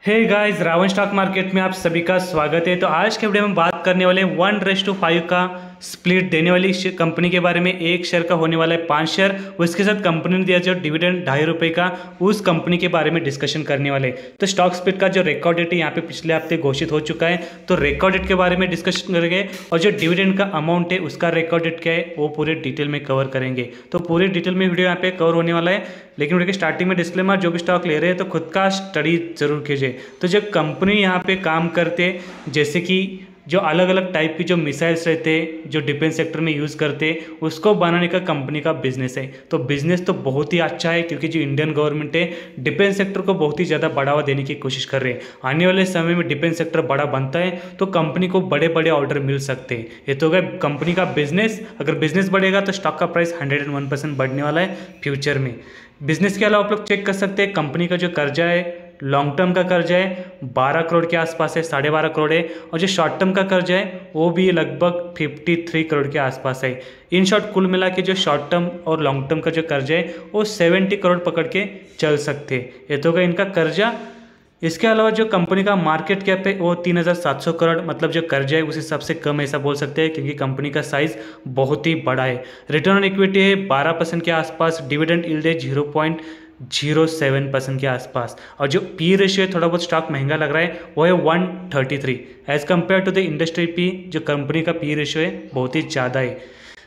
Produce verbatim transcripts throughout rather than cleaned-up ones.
हे guys, रावण stock market में आप सभी का स्वागत है। तो आज के वीडियो में बात करने वाले वन रेस टू फाइव का स्प्लिट देने वाली कंपनी के बारे में। एक शेयर का होने वाला है पांच शेयर, उसके साथ कंपनी ने दिया जो डिविडेंड ढाई रुपए का, उस कंपनी के बारे में डिस्कशन करने वाले। तो स्टॉक स्प्लिट का जो रिकॉर्ड डेट है यहाँ पे पिछले हफ्ते घोषित हो चुका है, तो रिकॉर्ड डेट के बारे में डिस्कशन करेंगे और जो डिविडेंड का अमाउंट है उसका रिकॉर्ड डेट क्या है वो पूरे डिटेल में कवर करेंगे। तो पूरी डिटेल में वीडियो यहाँ पे कवर होने वाला है, लेकिन वीडियो के स्टार्टिंग में डिस्क्लेमर, जो भी स्टॉक ले रहे हैं तो खुद का स्टडी जरूर कीजिए। तो जो कंपनी यहाँ पे काम करते, जैसे कि जो अलग अलग टाइप की जो मिसाइल्स रहते हैं जो डिफेंस सेक्टर में यूज़ करते हैं, उसको बनाने का कंपनी का बिजनेस है। तो बिजनेस तो बहुत ही अच्छा है, क्योंकि जो इंडियन गवर्नमेंट है डिफेंस सेक्टर को बहुत ही ज़्यादा बढ़ावा देने की कोशिश कर रहे हैं। आने वाले समय में डिफेंस सेक्टर बड़ा बनता है तो कंपनी को बड़े बड़े ऑर्डर मिल सकते हैं। ये तो गया कंपनी का बिजनेस। अगर बिजनेस बढ़ेगा तो स्टॉक का price hundred and one percent बढ़ने वाला है फ्यूचर में। बिजनेस के अलावा आप लोग चेक कर सकते हैं कंपनी का जो कर्जा है, लॉन्ग टर्म का कर्जा है बारह करोड़ के आसपास है, साढ़े बारह करोड़ है, और जो शॉर्ट टर्म का कर्जा है वो भी लगभग तिरेपन करोड़ के आसपास है। इन शॉर्ट कुल मिला के जो शॉर्ट टर्म और लॉन्ग टर्म का जो कर्जा है वो सत्तर करोड़ पकड़ के चल सकते। ये तो गया इनका कर्जा। इसके अलावा जो कंपनी का मार्केट कैप है वो तीन हज़ार सात सौ करोड़, मतलब जो कर्जा है उस हिसाब से कम ऐसा बोल सकते हैं, क्योंकि कंपनी का साइज बहुत ही बड़ा है। रिटर्न ऑन इक्विटी है बारह परसेंट के आसपास, डिविडेंड यील्ड है zero point zero seven percent के आसपास, और जो पी रेशियो है थोड़ा बहुत स्टॉक महंगा लग रहा है वो है one thirty three as compare to the industry P. जो कंपनी का पी रेशियो है बहुत ही ज़्यादा है।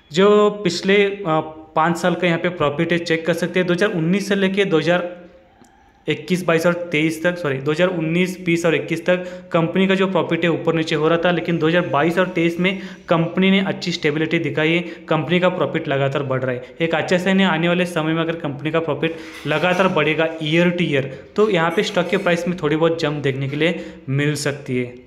जो पिछले पाँच साल का यहाँ पे प्रॉफिट है चेक कर सकते हैं। दो हज़ार उन्नीस से लेके दो हज़ार इक्कीस बाईस और तेईस तक, सॉरी दो हज़ार उन्नीस बीस और इक्कीस तक कंपनी का जो प्रॉफिट है ऊपर नीचे हो रहा था, लेकिन दो हज़ार बाईस और तेईस में कंपनी ने अच्छी स्टेबिलिटी दिखाई है। कंपनी का प्रॉफिट लगातार बढ़ रहा है, एक अच्छा साइन है। आने वाले समय में अगर कंपनी का प्रॉफिट लगातार बढ़ेगा ईयर टू ईयर, तो यहाँ पे स्टॉक के प्राइस में थोड़ी बहुत जंप देखने के लिए मिल सकती है।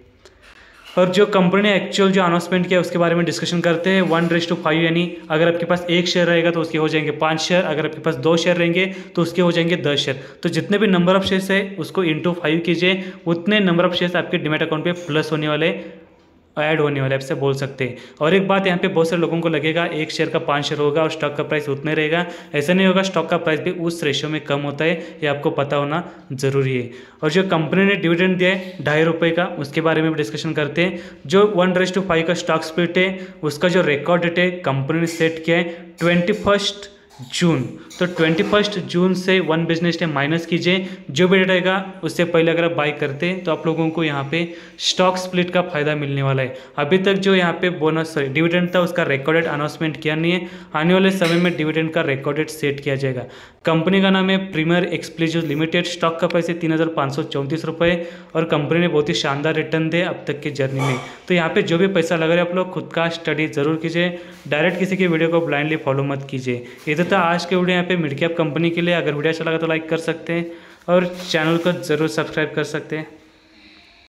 और जो कंपनी ने एक्चुअल जो अनाउंसमेंट किया उसके बारे में डिस्कशन करते हैं। वन रेस टू फाइव, यानी अगर आपके पास एक शेयर रहेगा तो उसके हो जाएंगे पाँच शेयर, अगर आपके पास दो शेयर रहेंगे तो उसके हो जाएंगे दस शेयर। तो जितने भी नंबर ऑफ शेयर्स है उसको इंटू फाइव कीजिए, उतने नंबर ऑफ शेयर्स आपके डीमैट अकाउंट पे प्लस होने वाले, ऐड होने वाले, आपसे बोल सकते हैं। और एक बात यहाँ पे बहुत सारे लोगों को लगेगा एक शेयर का पाँच शेयर होगा और स्टॉक का प्राइस उतने रहेगा, ऐसा नहीं होगा। स्टॉक का प्राइस भी उस रेशियो में कम होता है, ये आपको पता होना जरूरी है। और जो कंपनी ने डिविडेंड दिया है ढाई रुपये का, उसके बारे में भी डिस्कशन करते हैं। जो वन रेस टू फाइव का स्टॉक स्प्लिट है उसका जो रिकॉर्ड डेट है कंपनी ने सेट किया है ट्वेंटी फर्स्ट जून। तो ट्वेंटी फर्स्ट जून से वन बिजनेस डे माइनस कीजिए, जो भी डेट आएगा उससे पहले अगर आप बाई करते हैं तो आप लोगों को यहाँ पे स्टॉक स्प्लिट का फायदा मिलने वाला है। अभी तक जो यहाँ पे बोनस सॉरी डिविडेंड था उसका रिकॉर्डेड अनाउंसमेंट किया नहीं है, आने वाले समय में डिविडेंड का रिकॉर्डेड सेट किया जाएगा। कंपनी का नाम है प्रीमियर एक्सक्लूसिव लिमिटेड, स्टॉक का प्राइस है तीन हज़ार पाँच सौ चौंतीस रुपये, और कंपनी ने बहुत ही शानदार रिटर्न दे अब तक के जर्नी में। तो यहाँ पे जो भी पैसा लगा रहे आप लोग खुद का स्टडी जरूर कीजिए, डायरेक्ट किसी की वीडियो को ब्लाइंडली फॉलो मत कीजिए। ये तो था आज के वीडियो यहाँ पे मिड कैप कंपनी के लिए। अगर वीडियो अच्छा लगा तो लाइक कर सकते हैं और चैनल को जरूर सब्सक्राइब कर सकते हैं।